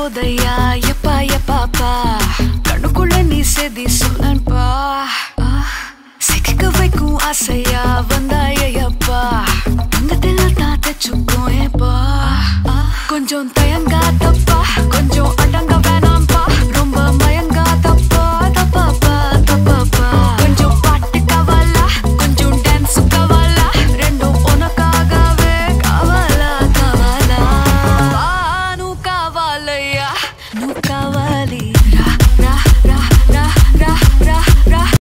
போதையா எப்பா எப்பாப்பா கண்ணுக்குள்ள நீ செதி சொல்லன்பா சிக்க வைக்கும் ஆசை